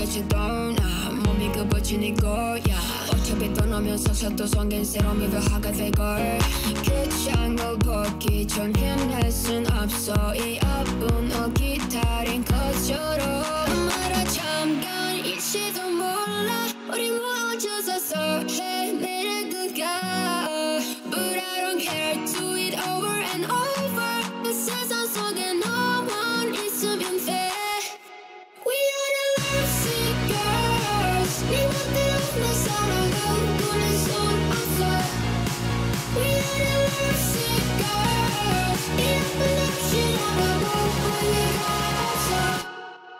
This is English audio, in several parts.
생각하지도 않아 몸이 급어지니 거야 어차피 떠나면서 서또 성긴 새로운 묘하게 될걸 끝장을 보기 전엔 할 순 없어 이 아픈 기다린 것처럼 말아 잠깐일지도 몰라 우리 멈춰서서 헤매는 그가 But I don't care do it over and over 그 세상 속에 너만 있으면 돼 We are the lovesick girls 네 멋대로 내 사랑은 끊을 순 없어 We are the lovesick girls 이 아픈 없이라도 후회가 없어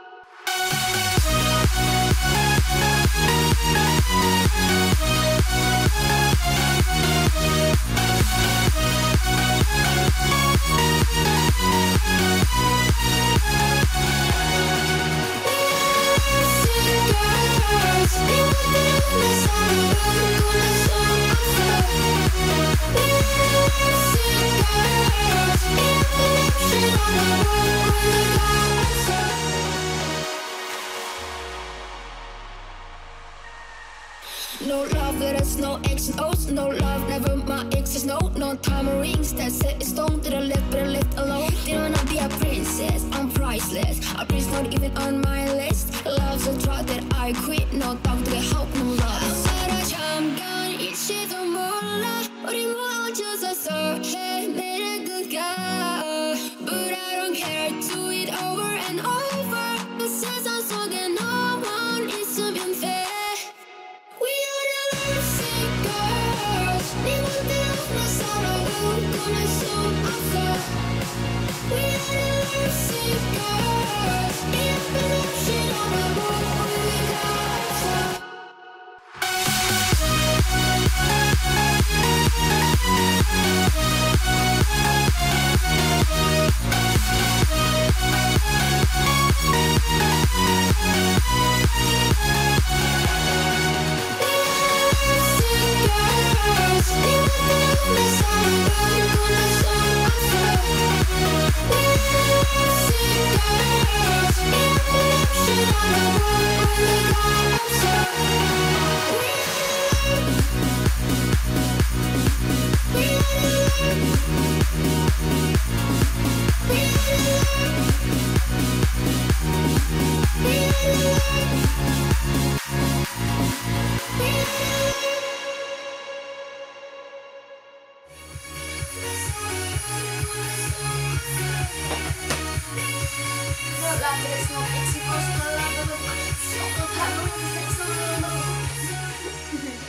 No love, there's no X and O's. No love, never my exes. No time rings that set in stone. Did I left alone? Didn't wanna be a princess, I'm priceless. A prince not even on my list. Love's a drug that I quit. No dog to get hope, no love. 살아 잠깐일지도 몰라. 우리 멈춰서서 헤매는 그가. But I don't care, do it over and over. 그 세상 속에 너만 있으면 돼. 네 맘대로 내 사랑은 끊을 순 없어 We are the lovesick girls 이 아픈 없이 너라고 후회가 없어 There's no exit, no love, no time, no